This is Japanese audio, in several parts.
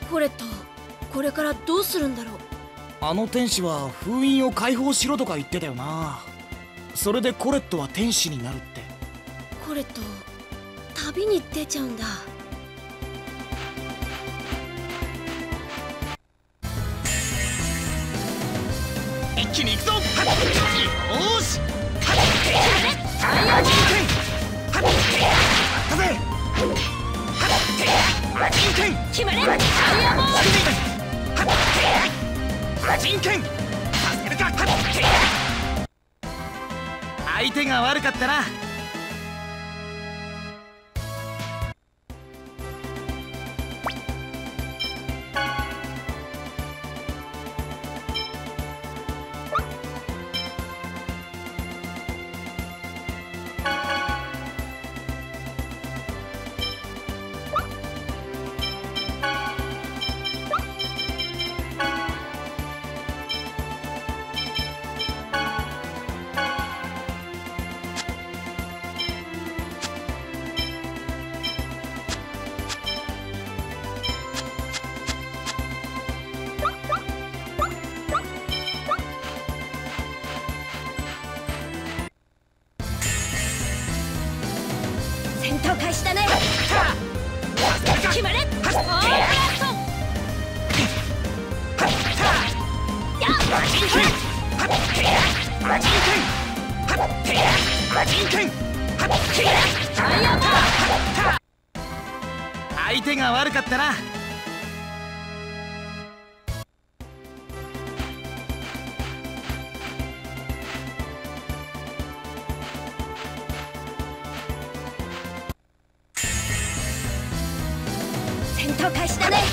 コレット、これからどうするんだろう。 あの天使は封印を解放しろとか言ってたよな。それでコレットは天使になるって。 コレット、旅に出ちゃうんだ。 一気に行くぞ。よーし。 決まれ。ファイアボール。 人権助けるか。 相手が悪かったな。 戦闘開始だね。決まれ。オープンアクション。やっ。 相手が悪かったな。 戦闘開始だね。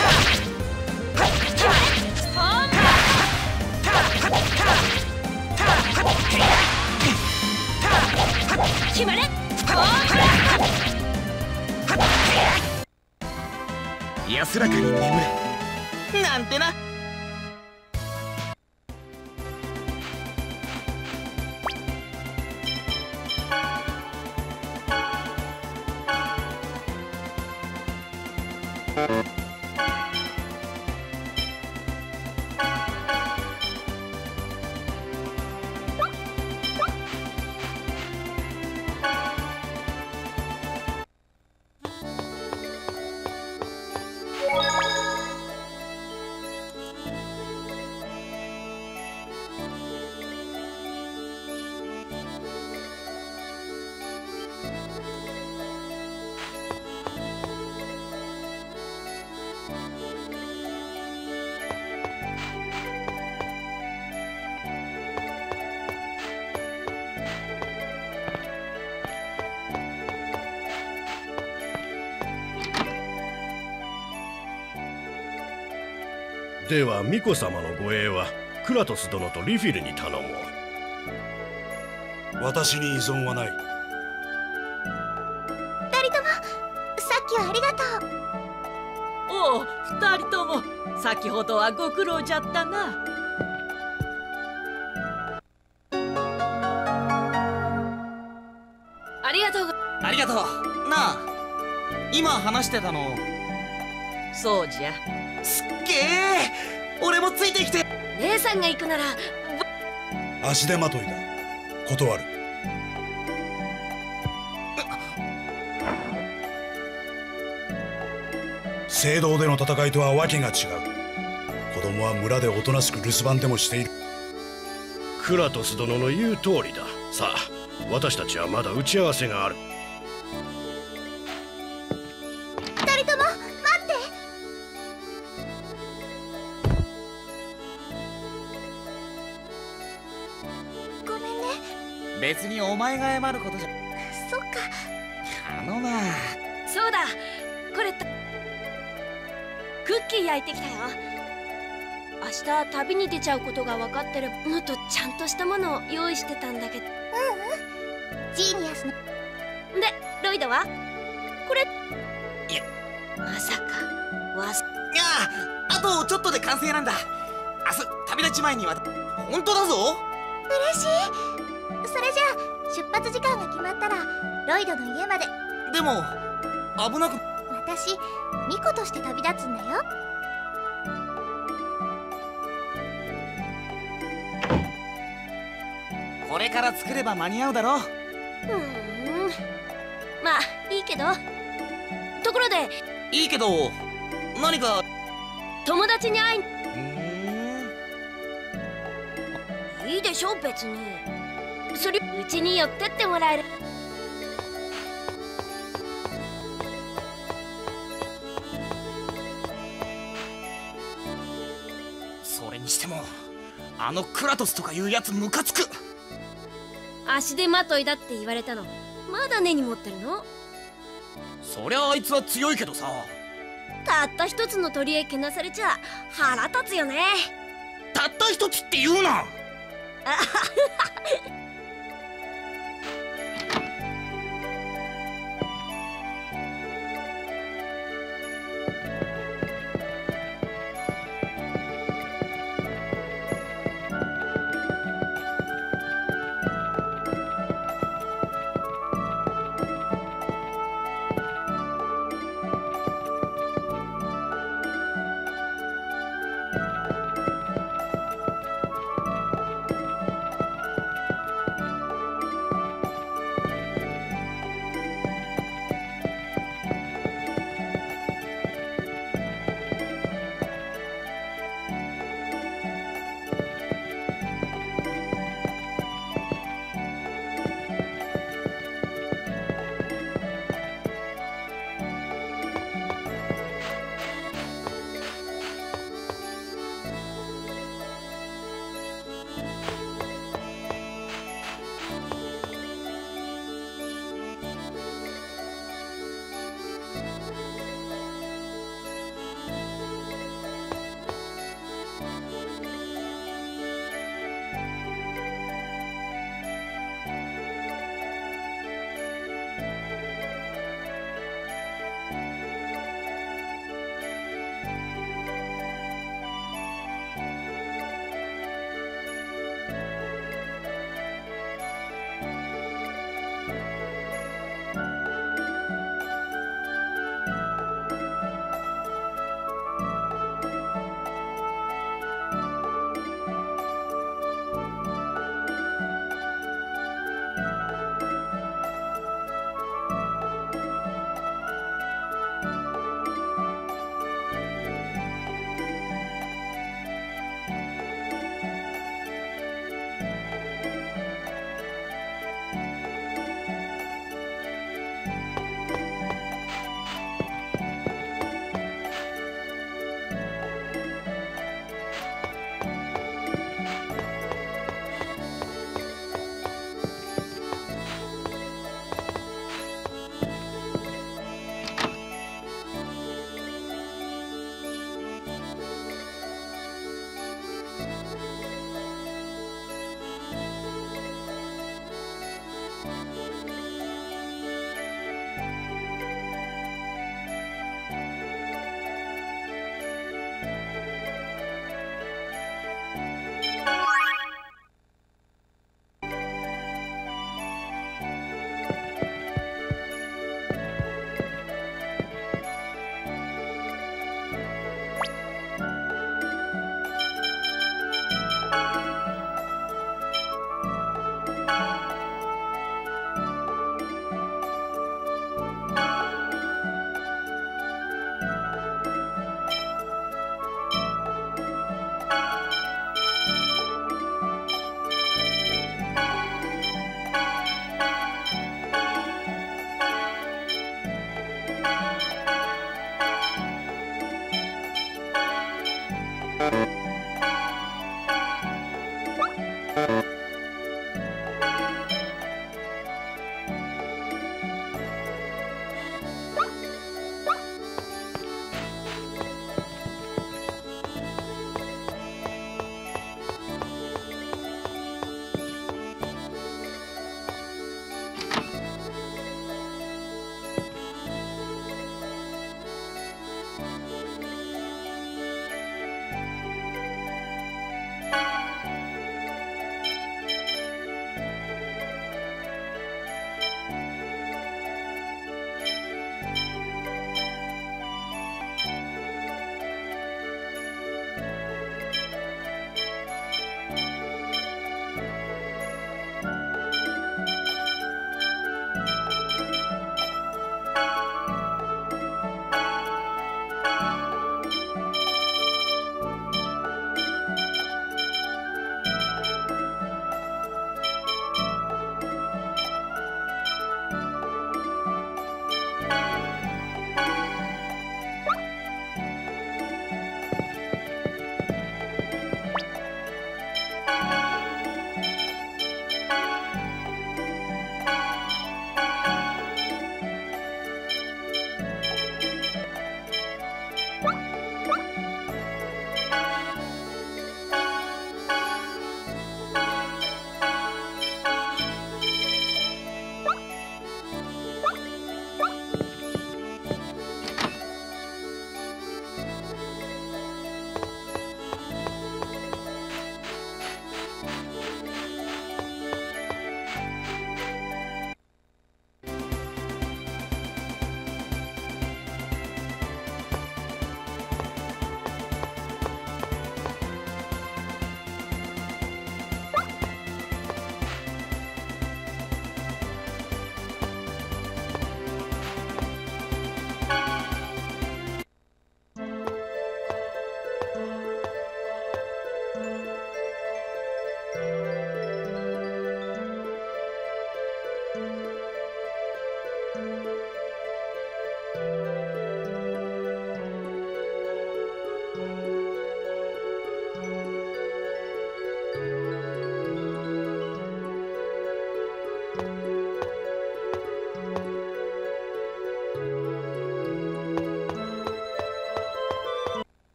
決まれ。 安らかに眠れなんてな。 では巫女様の護衛はクラトス殿とリフィルに頼もう。 私に依存はない。 二人ともさっきはありがとう。 おう、二人とも先ほどはご苦労じゃったな。 ありがとう。 ありがとうなあ。今話してたの。 そうじゃ。 すっげえ。俺もついてきて。 姉さんが行くなら足手まといだ。断る。聖堂での戦いとはわけが違う。子供は村でおとなしく留守番でもしている。 クラトス殿の言う通りだ。さあ、私たちはまだ打ち合わせがある。 二人とも待って。ごめんね。 別にお前が謝ることじゃ。 そっか。 頼む。 そうだ。これクッキー焼いてきたよ。明日旅に出ちゃうことが分かってる。もっとちゃんとしたものを用意してたんだけど。 ジーニアスの。 でロイドはこれ。 いや、 まさかいやあとちょっとで完成なんだ。明日旅立ち前には。本当だぞ。 嬉しい。それじゃあ出発時間が決まったらロイドの家まで。 でも危なく。 私私巫女として旅立つんだよ。 これから作れば間に合うだろ。 まあいいけど。ところでいいけど何か。 友達に会いいいでしょ別に。それうちに寄ってってもらえる。 それにしてもあのクラトスとかいうやつムカつく。 足手まといだって言われたのまだ根に持ってるの？ そりゃあいつは強いけどさ。 たった一つの鳥へけなされちゃ腹立つよね。 たった一つって言うな。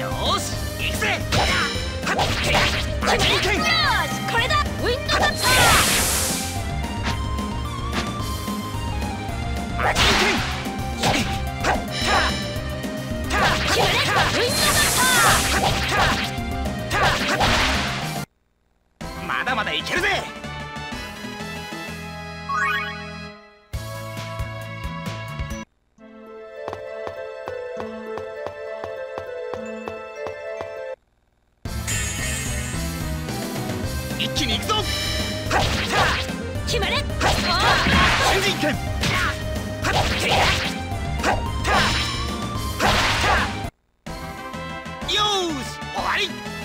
よーし行くぜ。 決める。よしこれだ。ウィンドカッター。 マジン剣。 決める。ウィンドカッター。 まだまだいけるぜ。一気に行くぞ。 決める。 新人剣。よーし終わり。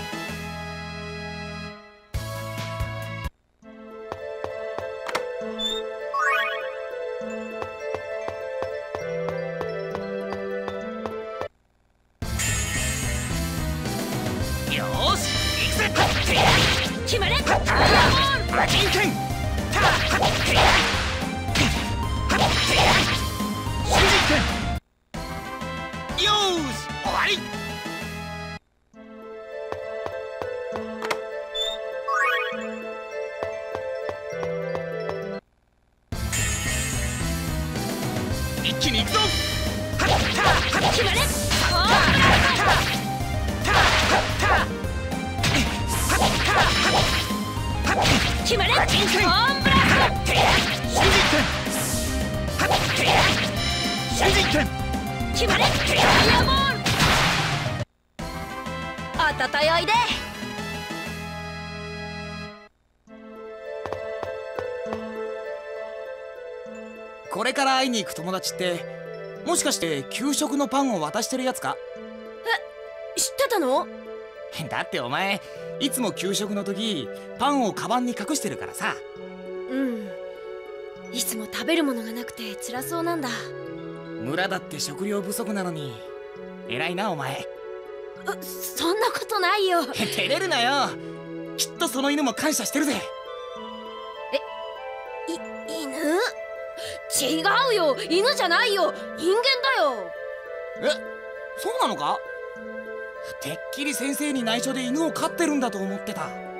よーし行くぜ。 決める。 マジン剣。新人剣。よーし終わり。一気に行くぞ。 決める。決める。 マジン剣。 コーンブラス新人剣。新人剣。 ト。決める。ダイヤモンド。あたたよいで。 これから会いに行く友達ってもしかして給食のパンを渡してるやつか？ 知ってたの？ だってお前いつも給食の時パンをカバンに隠してるからさ。 うん。いつも食べるものがなくて辛そうなんだ。 村だって食料不足なのに偉いなお前。 そんなことないよ。 照れるなよ。きっとその犬も感謝してるぜ。 犬？違うよ、犬じゃないよ、人間だよ。 そうなのか？てっきり先生に内緒で犬を飼ってるんだと思ってた。